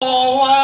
ว่า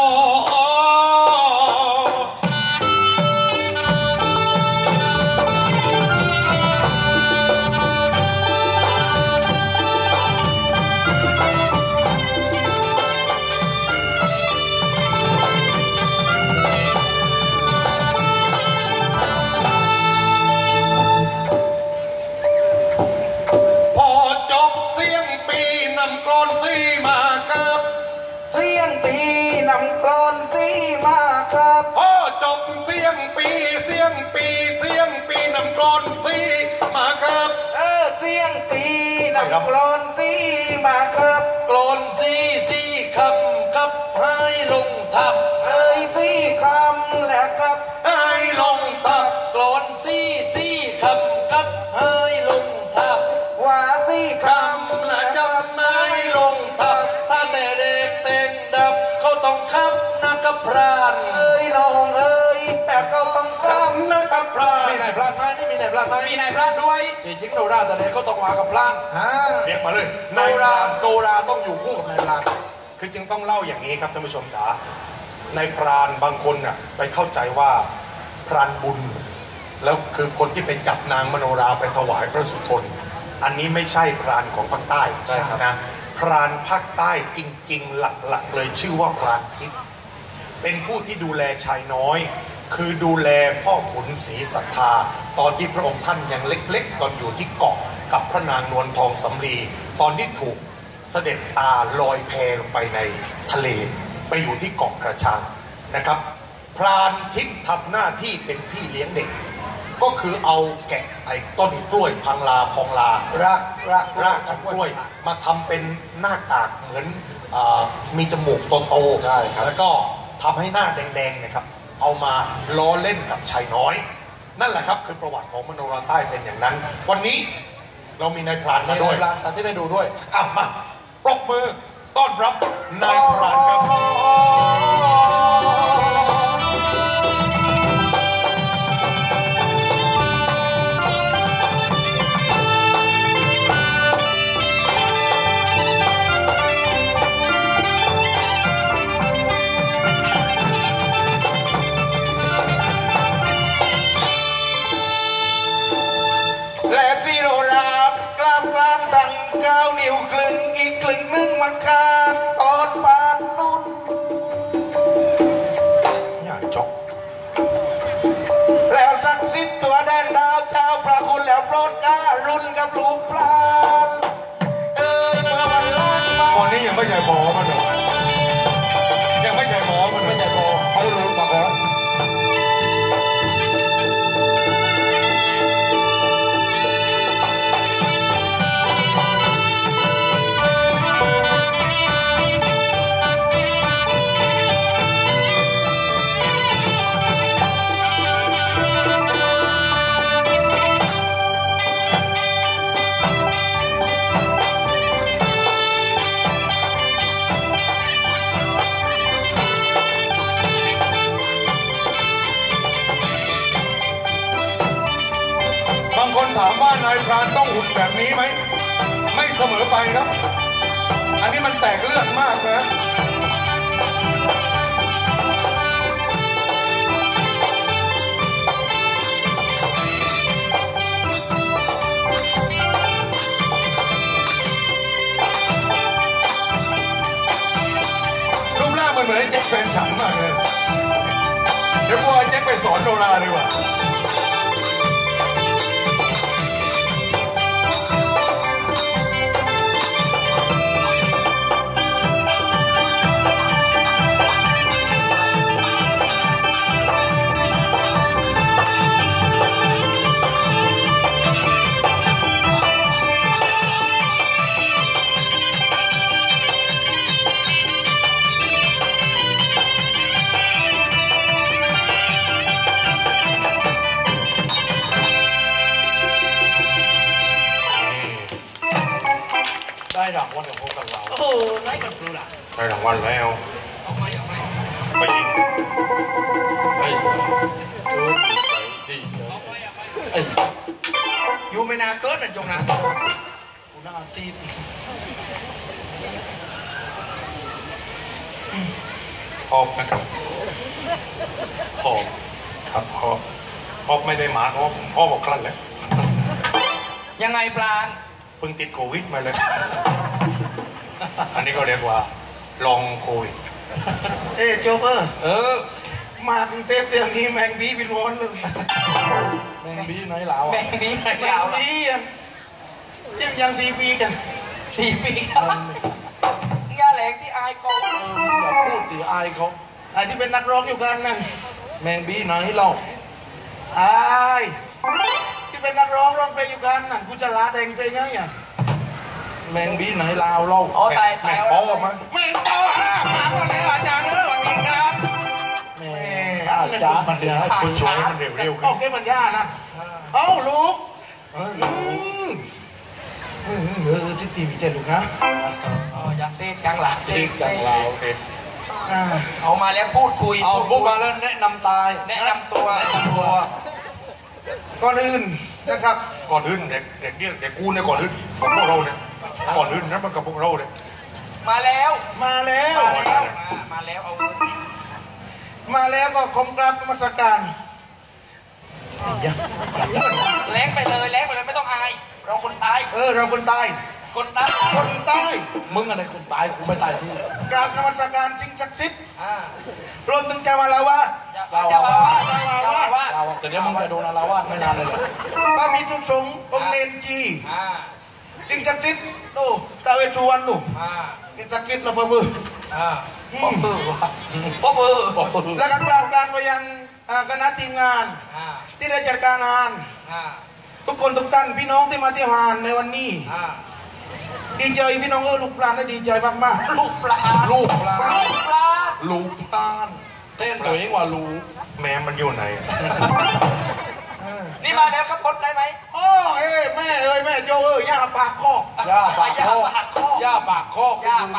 พอจบเสียงปีนำกลอนซีมาครับเสียงปีนำกลอนซีมาครับพอจบเสียงปีเสียงปีเสียงปีนำกลอนซีมาครับเสียงปีนำกลอนซีมาครับกลอนซีคำกับให้ลงทับซีคำแหละครับให้ลงทับกลอนซีคำกับให้ลงทับว่าซีคำและจำไม่ลงทับถ้าแต่เด็กเต็งดับเขาต้องคับนักกับพรานน้องแต่เขาต้องคับนักกับพรานมีนายพรานไหมนี่มีนายพรานไหมมีนายพรานด้วยจริงโนราแต่ไหนเขาต้องมากับพรานเรียกมาเลยโนราต้องอยู่คู่กับนายพรานคือจึงต้องเล่าอย่างนี้ครับท่านผู้ชมจ๋านายพรานบางคนน่ะไปเข้าใจว่าพรานบุญแล้วคือคนที่ไปจับนางมโนราไปถวายพระสุทนอันนี้ไม่ใช่พรานของภาคใต้ใช่ครับนะพรานภาคใต้จริงๆหลักๆเลยชื่อว่าพรานทิพย์เป็นผู้ที่ดูแลชายน้อยคือดูแลพ่อขุนศรีศรัทธาตอนที่พระองค์ท่านยังเล็กๆตอนอยู่ที่เกาะกับพระนางนวลทองสำลีตอนที่ถูกเสด็จตาลอยแพลงไปในทะเลไปอยู่ที่เกาะกระชังนะครับพรานทิพย์ทำหน้าที่เป็นพี่เลี้ยงเด็กก็คือเอาแกะไอ้ต้นกล้วยพังลาคองลารากของกล้วยมาทำเป็นหน้ากากเหมือนมีจมูกโตๆใช่ครับแล้วก็ทำให้หน้าแดงๆนะครับเอามาล้อเล่นกับชายน้อยนั่นแหละครับคือประวัติของมโนราใต้เป็นอย่างนั้นวันนี้เรามีนายพรานมาด้วยนายพรานสาธิตได้ดูด้วยมาปรบมือต้อนรับนายพรานครับ 9 นิ้วคลึงอีกคลึงนึงมันขาดตอนปานนุ่นอย่าจกแล้วศักดิ์สิทธิ์ตัวแดนดาวเจ้าพระคุณแล้วโปรดการุณกับลูกพลานเมื่อมันลากมาตอนนี้ยังไม่ใช่หมอมันหรอกยังไม่ใช่หมอมันไม่ใช่หมอเขารู้มาก่อนคนถามว่านายพรานต้องหุ่นแบบนี้ไหมไม่เสมอไปครับอันนี้มันแตกเลือดมากนะรูปร่างมันเหมือนไอ้แจ็คแฟนฉันมากเลยเดี๋ยวพวกไอ้แจ็คไปสอนโนราดีกว่าได้รางวัลกับพวกกันเราได้กันดูล่ะได้รางวัลแล้วไปยิงอยู่ไม่นาเกิดนะจงนะกูน่าตีพอบนะครับพอบครับพอบไม่ได้หมาพ่อบอกคลั่นแล้วยังไงปลาเพิ่งติดโควิดมาเลย อันนี้ก็เรียกว่าลองโควิดโจ๊กมากรุงเทพเตียงนี้แมงบีเป็นร้อนเลยแมงบีไหนเหลาแมงบีไหนเหลายัง4 ปีกัน4 ปีครับงาแหลงที่อายเขาอย่าพูดสิอายเขาไอ้ที่เป็นนักร้องอยู่กันนั่นแมงบีไหนเราอายที่เป็นนักร้องเพลงอยู่กันนั่นกูจะลาแต่งเพลงยังไงแมงบีไหนลาวเราอ๋อตายแม่งโป๊ะมั้งแม่งโป๊ะฝากวันนี้อาจารย์สวัสดีครับแม่อาจารย์มันจะให้คุณโชว์ให้มันเร็วๆขึ้โอน เคปัญญานะเอ้าลูก ที่ตีมีเจลูกนะอยากเซ็กจังหล่ะเช็คจากลาวโอเคเอามาแล้วพูดคุยเอาบุกมาแล้วแนะนำตายแนะนำตัวแนะนำตัวก่อนอื่นนะครับก่อนอื่นเด็กเนี่ยเด็กกูเนี่ยก่อนอื่นของพวกเราเนี่ยก่อนอื่นนั้นมันกับพวกเราเนี่ยมาแล้วมาแล้วเอามาแล้วก็คมกราบนมัสการแรงไปเลยไม่ต้องอายเราคนตายเราคนตายคนตายมึงอะไรคนตายกูไม่ตายที่กราบนมัสการจริงจักรสิทธิ์รวมถึงเจ้าอาวาสเจ้าอาวาสแต่เดี๋ยวมึงจะโดนอารวาสไม่นานเลยแหละพระภิกษุสงฆ์องค์เนนจีจริงจักรสิทธิ์โอ้ตาเวชวันลูกจริงจักรสิทธิ์เราเบื่อแล้วก็กราบการไปยังคณะทีมงานที่ได้จัดการงานทุกคนทุกท่านพี่น้องที่มาเที่ยวงานในวันนี้ดีใจพี่น้องลูกปลาได้ดีใจมากๆลูกปลาเต้นตัวเองว่าลูกแม่มันอยู่ไหนนี่มาแล้วครับบดได้ไหมโอ้แม่โจย่าปากคอกย่าปากคอก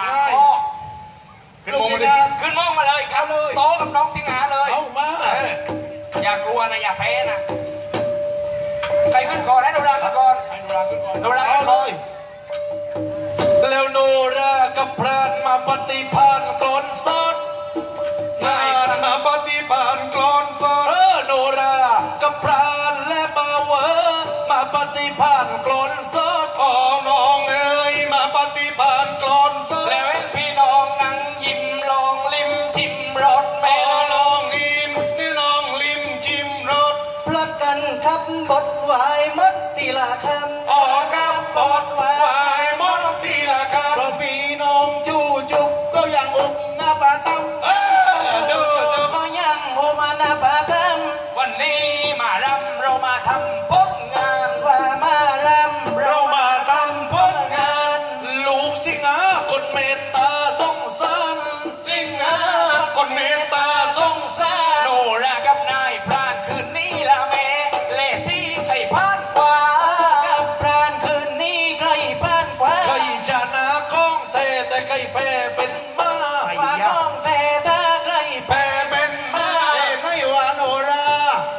ขึ้นมองมาดิขึ้นมองมาเลยเข้าเลยโต๊ะกับน้องสิงหาเลยเข้ามาอย่ากลัวนะอย่าแพ้นะใครขึ้นก่อนให้โนราขึ้นก่อนให้โนราขึ้นก่อนโนราขึ้นเลยแล้วโนรากับพรานมาปฏิภาณกลอนสดมาปฏิภาณกลอนสดโนรากับพรานและบ่าวมาปฏิภาณกลอนสดขอน้องเอ๋ยมาปฏิภาณกลอนสดแล้วเห็นพี่น้องนั่งยิ้มลองลิ้มชิมรสแม่ลองยิ้มนี่ลองลิ้มชิมรสพลัดกันครับบทวายมดทีละคำออกกับบทวายมดทีละคำเพราะพี่น้องจูจุกก็ยังอกหน้าปาตั้มก็ยังโหมานาปาตัมวันนี้มารำเรามาทำผลงานว่ามารำเรามาทำผลงาน ลูกสิงหาคนเมตตาสงสารสิงหาคนเมตตาสงสารโนรากับนายพรานคืนนี้ละแม่เล่ที่ไข่พานกว่ากับพรานคืนนี้ใกล้บ้านกว่าใครชนะก้องแต่ใครแพ้เป็นบ้าว่าน้องแต่ถ้าใกล้แพ้เป็นบ้าไม่ว่าโนรา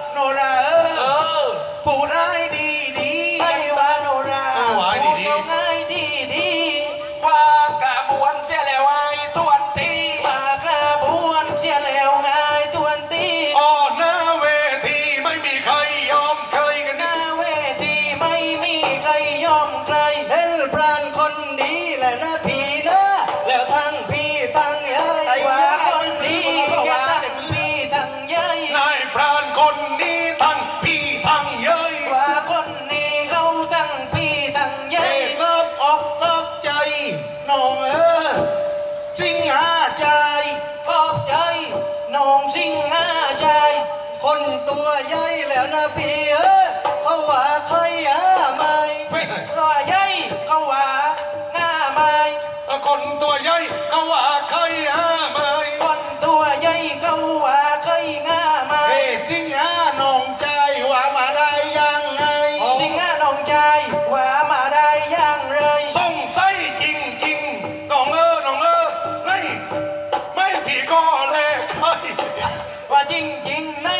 พูดให้ดีดีไม่ว่าโนราหวายดีโอ้ง่ายดีดีว่ากระบวนเสียแล้วไอ้ทวนทีปากระบวนเชียแล้วง่ายตวนตีๆอ่อนหน้าเวทีไม่มีใครยอมใครกันหน้าเวทีไม่มีใครยอมใครเห็นพรานคนดีแหละนะพี่นะแล้วทั้งพี่ทั้งยายว่าคนดีแค่ทั้งพี่ทั้งยายนายพรานคนนี้ทั้งพี่ทั้งเย้ยว่าคนนี้เขาทั้งพี่ทั้งยายเกิดอกเกิดใจน้องสิงหาใจขอบใจน้องสิงหาใจ คนตัวใหญ่แล้วนะพี่เขาว่าใครหาไม่ตัวใหญ่เขาว่าหน้าไม่คนตัวใหญ่ก็ว่าใครหาไม่คนตัวใหญ่เขาว่าใครหาไม่สิงหาน้องใจว่ามาได้ยังไงสิงหาน้องใจว่ามาได้อย่างไรสงสัยจริงๆน้องไม่พี่ก็แลใครว่าจริงๆใน